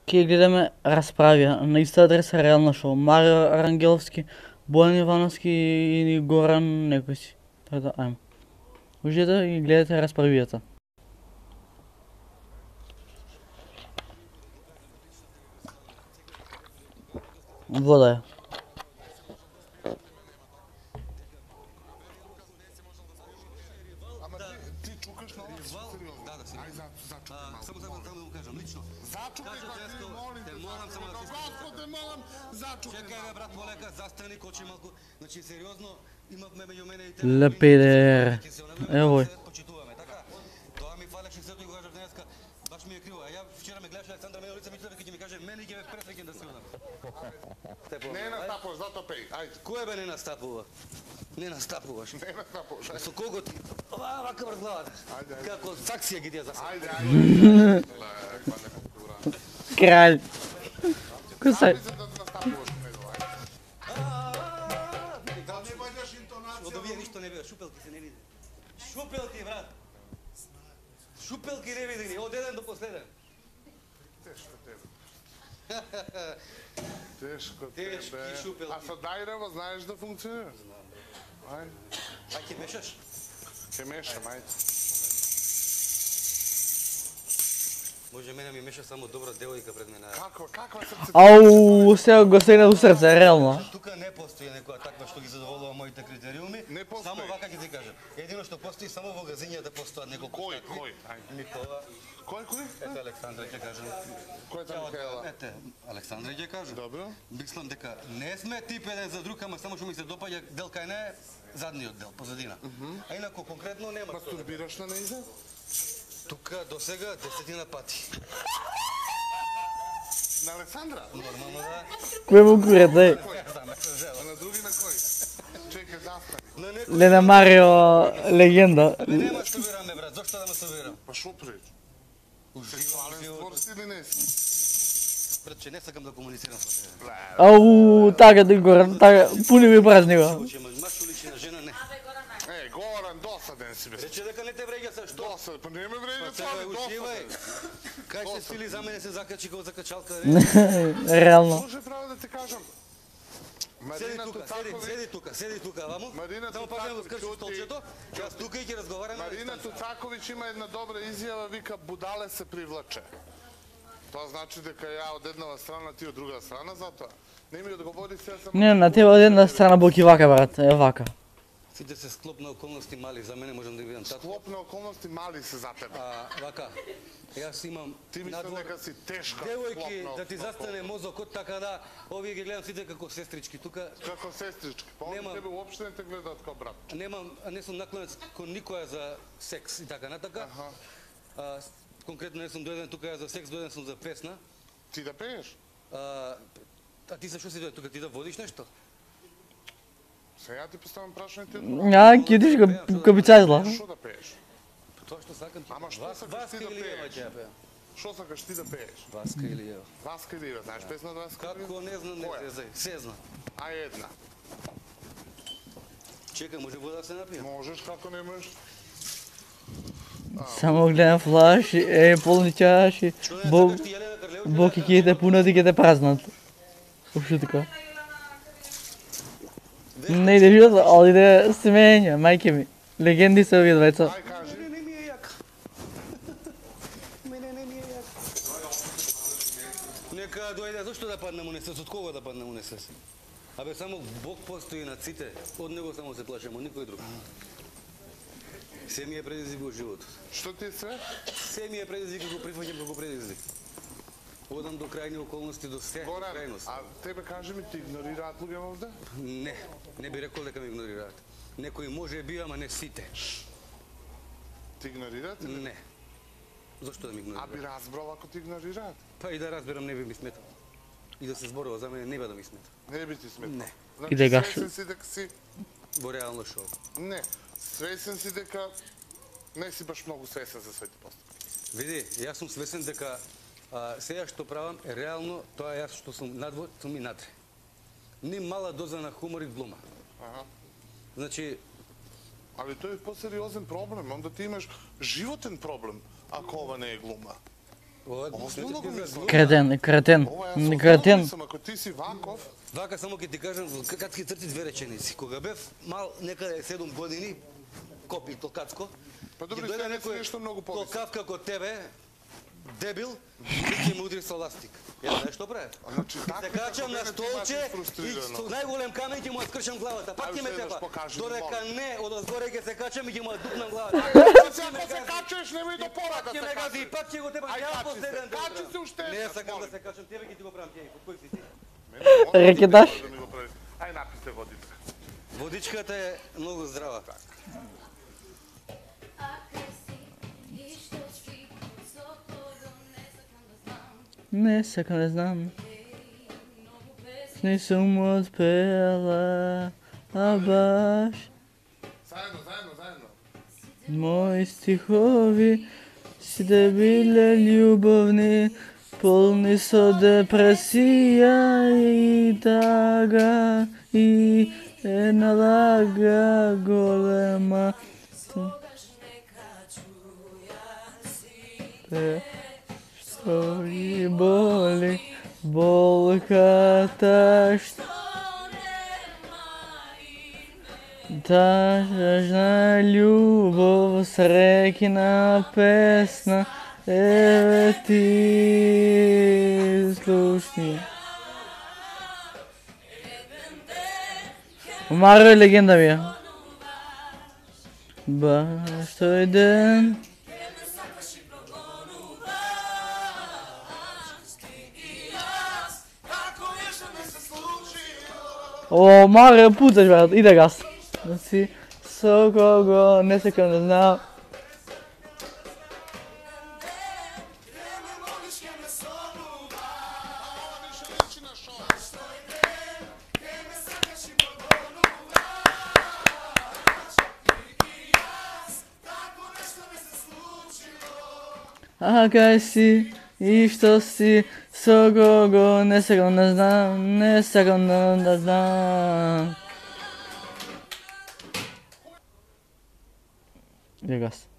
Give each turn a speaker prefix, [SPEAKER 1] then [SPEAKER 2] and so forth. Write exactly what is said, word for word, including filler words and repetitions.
[SPEAKER 1] Ке гледаме расправија на иста адреса Реално шоу. Марио Рангеловски, Бојан Ивановски и Горан некој си. Така да, ајмо. Уживате и гледате расправијата. Вода е. Лепедер. Ево.
[SPEAKER 2] Тоа ми фалеше сето и го кажав денеска, баш ми е криво. А ја вчера ме гледаше Александра мене лице, мислев дека ќе ми каже мене ќе ме пресреќен да се одам.
[SPEAKER 3] Не настапуваш, зато пеј. Ајде.
[SPEAKER 2] Кој бе не настапува? Не настапуваш.
[SPEAKER 3] Не настапуваш.
[SPEAKER 2] Со кого ти? Ова вака врз главата.
[SPEAKER 3] Ајде, ајде.
[SPEAKER 2] Како саксија ги дија за
[SPEAKER 3] Ајде, ајде.
[SPEAKER 1] Краль. Кој се?
[SPEAKER 3] Ајде да настапуваш него, ајде. Да не бъдеш интонација.
[SPEAKER 2] Од овие ништо не биде, шупелки се не види. Шупелки, брат. Шупелки не види, од еден до последен.
[SPEAKER 3] Тешко тебе. Тешко
[SPEAKER 2] Тешки
[SPEAKER 3] тебе.
[SPEAKER 2] шупелки.
[SPEAKER 3] А со Дајрева знаеш да функционира? Ајде.
[SPEAKER 2] А ќе мешаш?
[SPEAKER 3] Ќе мешам, ајде.
[SPEAKER 2] Може мене ми меша само добра девојка пред мене.
[SPEAKER 3] Каква, каква срце?
[SPEAKER 1] Ау, сега го стегна до срце, реално.
[SPEAKER 2] Тука не постои некоја таква што ги задоволува моите критериуми.
[SPEAKER 3] Не постои.
[SPEAKER 2] Само вака ќе ти кажам. Едино што постои само во газињата постојат неколку.
[SPEAKER 3] Кој,
[SPEAKER 2] такви.
[SPEAKER 3] кој? Ајде.
[SPEAKER 2] Никола.
[SPEAKER 3] Кој, кој?
[SPEAKER 2] Ете Александра ќе кажам.
[SPEAKER 3] Кој е та Михаела?
[SPEAKER 2] Ете, Александра ќе кажам.
[SPEAKER 3] Добро.
[SPEAKER 2] Мислам дека не сме тип еден за друг, ама само што ми се допаѓа дел кај не задниот дел, позадина. А инаку конкретно нема.
[SPEAKER 3] Мастурбираш на нејза?
[SPEAKER 2] Тука до сега десетина пати.
[SPEAKER 3] На Александра?
[SPEAKER 2] Нормално да.
[SPEAKER 1] Кој му курет, е?
[SPEAKER 3] А на други на кој? Чекај, застани.
[SPEAKER 2] На некој.
[SPEAKER 1] Лена Марио, легенда.
[SPEAKER 2] Абе нема што вераме брат, зошто да ме собирам?
[SPEAKER 3] Па шо пречи?
[SPEAKER 2] Уживам
[SPEAKER 3] Сексуален
[SPEAKER 2] живот.
[SPEAKER 3] створ си или не си?
[SPEAKER 2] Брат, че не сакам да комуницирам со тебе.
[SPEAKER 1] Ау, така да Горан, така, пуни ми празни го.
[SPEAKER 2] Че маж уличи на жена не.
[SPEAKER 3] Е, Горан, досаден си бе.
[SPEAKER 2] Рече дека не те вреѓа се што?
[SPEAKER 3] Досаден, па не ме вреди
[SPEAKER 2] Па
[SPEAKER 3] това,
[SPEAKER 2] сега
[SPEAKER 3] бе,
[SPEAKER 2] уживај.
[SPEAKER 3] досаден.
[SPEAKER 2] Кај се стили за мене се закачи како закачалка.
[SPEAKER 1] Реално.
[SPEAKER 3] Може право да ти кажам.
[SPEAKER 2] Седи
[SPEAKER 3] Марина
[SPEAKER 2] тука, седи,
[SPEAKER 3] Туцаковиќ,
[SPEAKER 2] седи тука, седи тука, ваму.
[SPEAKER 3] Марина
[SPEAKER 2] Само пак да го
[SPEAKER 3] Туцаковиќ,
[SPEAKER 2] скрши
[SPEAKER 3] чути.
[SPEAKER 2] столчето. Јас тука и ќе разговараме.
[SPEAKER 3] Марина Туцаковиќ има една добра изјава, вика будале се привлаче. Тоа значи дека ја од еднава страна, ти од друга страна, затоа. Не ми одговори се само...
[SPEAKER 1] Не, на тебе од една страна боки вака, брат, е вака.
[SPEAKER 2] Сите се склоп на околности мали, за мене можам да ги видам татко.
[SPEAKER 3] Склоп на околности мали се за тебе.
[SPEAKER 2] А, вака, јас имам
[SPEAKER 3] Ти мислам
[SPEAKER 2] надвор-
[SPEAKER 3] дека си тешка
[SPEAKER 2] девојки
[SPEAKER 3] склоп на
[SPEAKER 2] да ти застане мозокот, така да овие ги гледам сите како сестрички. Тука
[SPEAKER 3] Како сестрички, па
[SPEAKER 2] Нема.
[SPEAKER 3] они тебе уопште не те гледаат како брат.
[SPEAKER 2] немам, не сум наклонет кон никоја за секс и така натака.
[SPEAKER 3] Аха.
[SPEAKER 2] А, конкретно не сум дојден тука за секс, дојден сум за песна.
[SPEAKER 3] Ти да пееш?
[SPEAKER 2] А, а ти за што си дојден тука, ти да водиш нешто?
[SPEAKER 3] Сега ти поставам прашање ти.
[SPEAKER 1] А, кидиш го кабицазла.
[SPEAKER 3] Што да пееш?
[SPEAKER 2] Тоа што сакам ти.
[SPEAKER 3] Ама што
[SPEAKER 2] Вас-
[SPEAKER 3] сакаш
[SPEAKER 2] Васка
[SPEAKER 3] ти да
[SPEAKER 2] или Ева
[SPEAKER 3] пееш?
[SPEAKER 2] ќе ја пеам?
[SPEAKER 3] Што сакаш ти да пееш?
[SPEAKER 2] Васка или Ева?
[SPEAKER 3] Васка или Ива, знаеш песна од Васка или Ива?
[SPEAKER 2] Како не знам, не
[SPEAKER 3] Која?
[SPEAKER 2] се знај. Се знам.
[SPEAKER 3] А една.
[SPEAKER 2] Чекај, може вода да се напијам?
[SPEAKER 3] Можеш, како не можеш?
[SPEAKER 1] Само гледам флаши, е, полни чаши.
[SPEAKER 2] Што не
[SPEAKER 1] Бо,
[SPEAKER 2] сакаш ти Јелена Карлева?
[SPEAKER 1] боки ќе те пунат и ќе те празнат. Уште така. Не иде живот, ali иде семења, мајке ми. Легенди се овие двајца.
[SPEAKER 3] Ај кажи.
[SPEAKER 2] Мене не ми е јак. Мене не ми е јак. Нека дојде, зошто да паднем у несвес? Од кого да паднем у несвес? Абе, само Бог постои над сите. Од него само се плашам, од никој друг. Се ми е предизвик во животот.
[SPEAKER 3] Што ти е све?
[SPEAKER 2] Се ми е предизвик, го прифаќам како предизвик. Одам до крајни околности, до се
[SPEAKER 3] Горан,
[SPEAKER 2] крајност.
[SPEAKER 3] а тебе кажи ми, ти игнорираат луѓе овде?
[SPEAKER 2] Не, не би рекол дека ме игнорираат. Некои може би, ама не сите.
[SPEAKER 3] Ти игнорираат? или?
[SPEAKER 2] Не. Зошто да ми
[SPEAKER 3] А
[SPEAKER 2] игнорираат?
[SPEAKER 3] би разбрал ако ти игнорираат?
[SPEAKER 2] Па и да разберам, не би ми сметал. И да се зборува за мене, не би да ми смета.
[SPEAKER 3] Не би ти сметал.
[SPEAKER 2] Не.
[SPEAKER 3] Значи,
[SPEAKER 1] И да гаш-
[SPEAKER 3] свесен си дека си...
[SPEAKER 2] Во реално шоу.
[SPEAKER 3] Не. Свесен си дека не си баш многу свесен за своите постапки.
[SPEAKER 2] Види, јас сум свесен дека а, сега што правам е реално тоа јас што сум надвор, сум и натре. Ни мала доза на хумор и глума.
[SPEAKER 3] Аха.
[SPEAKER 2] Значи,
[SPEAKER 3] Али тој е посериозен проблем, онда ти имаш животен проблем, ако ова не е глума.
[SPEAKER 2] Ова,
[SPEAKER 3] Ovo smo mnogo mi zlo.
[SPEAKER 1] Кретен, кретен,
[SPEAKER 3] Ова јас со
[SPEAKER 1] кретен.
[SPEAKER 3] сум, ако ти си ваков,
[SPEAKER 2] Вака само ќе ти кажам во кратки црти две реченици. Кога бев мал, некаде седум години, копи толкацко,
[SPEAKER 3] Па добре,
[SPEAKER 2] ќе дојде
[SPEAKER 3] сега си
[SPEAKER 2] некој
[SPEAKER 3] нешто многу повисоко.
[SPEAKER 2] толкав како тебе, дебил, и ќе му удри со ластик. Ја знаеш што прави?
[SPEAKER 3] Значи,
[SPEAKER 2] Се
[SPEAKER 3] така
[SPEAKER 2] качам на
[SPEAKER 3] како мене ти
[SPEAKER 2] столче
[SPEAKER 3] мачи
[SPEAKER 2] и
[SPEAKER 3] фрустрирано.
[SPEAKER 2] со најголем камен ќе му ја скршам главата. Пак
[SPEAKER 3] Ајде,
[SPEAKER 2] ќе ме
[SPEAKER 3] следваш,
[SPEAKER 2] тепа.
[SPEAKER 3] покажи ми,
[SPEAKER 2] Додека
[SPEAKER 3] молам.
[SPEAKER 2] не, одозгоре ќе се качам и ќе му ја дупнам главата.
[SPEAKER 3] Значи, ако се качеш, немој до пора да
[SPEAKER 2] Ќе
[SPEAKER 3] се
[SPEAKER 2] ме гази и
[SPEAKER 3] качиш.
[SPEAKER 2] пак ќе го тепам.
[SPEAKER 3] Ај,
[SPEAKER 2] Ја
[SPEAKER 3] качи се.
[SPEAKER 2] последен ден.
[SPEAKER 3] Качи се уште
[SPEAKER 2] Не
[SPEAKER 3] еднаш,
[SPEAKER 2] сакам да
[SPEAKER 3] молим.
[SPEAKER 2] се качам, тебе ќе ти го правам ќе. Кој си ти?
[SPEAKER 1] Рекеташ?
[SPEAKER 3] Да ми го правиш. Ај, напи се водичка.
[SPEAKER 2] Водичката е многу здрава.
[SPEAKER 1] Не сакам да знам. Не сум отпела, а баш
[SPEAKER 3] Заедно, заедно, заедно.
[SPEAKER 1] мои стихови си да биле љубовни, полни со депресија и тага и една лага голема. Те што ги боли болката што тажна љубов, среќна песна, еве ти слушни. Марио е легенда ми е. Баш тој ден. О, Марио, пуцаш, брат, иде газ. Значи, со кого не сакам да знам. А кај си и што си, со кого не сакам да знам, не сакам да, да знам. Иде газ.